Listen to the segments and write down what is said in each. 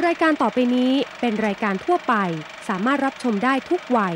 รายการต่อไปนี้เป็นรายการทั่วไปสามารถรับชมได้ทุกวัย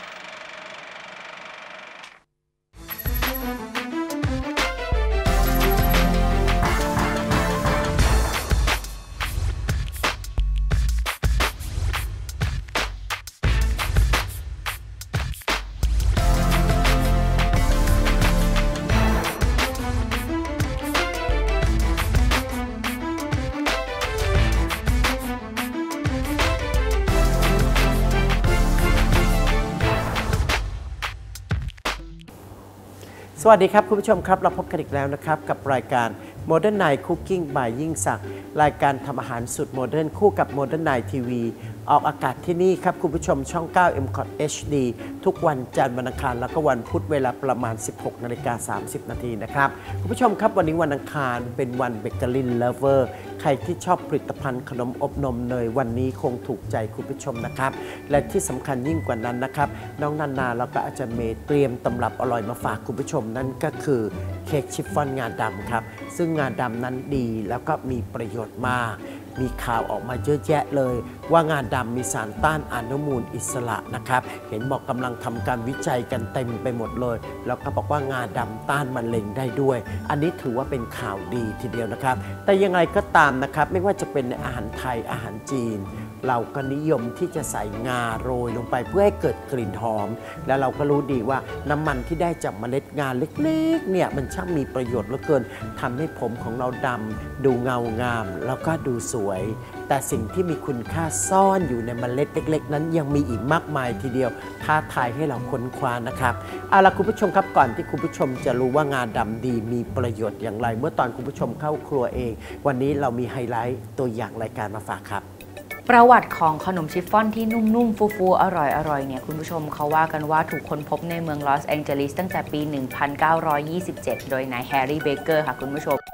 สวัสดีครับคุณผู้ชมครับเราพบกันอีกแล้วนะครับกับรายการ Modern Night Cooking by ยิ่งศักดิ์รายการทำอาหารสุดโมเดิร์นคู่กับ Modern Night TV ออกอากาศที่นี่ครับคุณผู้ชมช่อง 9 MCOT HD ทุกวันจันทร์วันอังคารแล้วก็วันพุธเวลาประมาณ 16:30 นาทีนะครับคุณผู้ชมครับวันนี้วันอังคารเป็นวันเบเกอรี่เลฟเวอร์ใครที่ชอบผลิตภัณฑ์ขนมอบนมเนยวันนี้คงถูกใจคุณผู้ชมนะครับและที่สำคัญยิ่งกว่านั้นนะครับน้องนานาแล้วก็อาจารย์เมย์เตรียมตำรับอร่อยมาฝากคุณผู้ชมนั่นก็คือเค้กชิฟฟ่อนงาดำครับซึ่งงาดำนั้นดีแล้วก็มีประโยชน์มากมีข่าวออกมาเยอะแยะเลยว่างาดำมีสารต้านอนุมูลอิสระนะครับเห็นบอกกำลังทำการวิจัยกันเต็มไปหมดเลยแล้วก็บอกว่างาดำต้านมะเร็งได้ด้วยอันนี้ถือว่าเป็นข่าวดีทีเดียวนะครับแต่ยังไงก็ตามนะครับไม่ว่าจะเป็นในอาหารไทยอาหารจีนเราก็นิยมที่จะใส่งาโรยลงไปเพื่อให้เกิดกลิ่นหอมและเราก็รู้ดีว่าน้ำมันที่ได้จากเมล็ดงาเล็กๆเนี่ยมันช่างมีประโยชน์เหลือเกินทำให้ผมของเราดำดูเงางามแล้วก็ดูสวยแต่สิ่งที่มีคุณค่าซ่อนอยู่ในเมล็ดเล็กๆนั้นยังมีอีกมากมายทีเดียวท้าทายให้เราค้นคว้านะครับเอาล่ะคุณผู้ชมครับก่อนที่คุณผู้ชมจะรู้ว่างาดำดีมีประโยชน์อย่างไรเมื่อตอนคุณผู้ชมเข้าครัวเองวันนี้เรามีไฮไลท์ตัวอย่างรายการมาฝากครับประวัติของขนมชิฟฟ่อนที่นุ่มๆฟูๆอร่อยๆเนี่ยคุณผู้ชมเขาว่ากันว่าถูกค้นพบในเมืองลอสแองเจลิสตั้งแต่ปี 1927 โดยนายแฮร์รี่เบเกอร์ค่ะคุณผู้ชม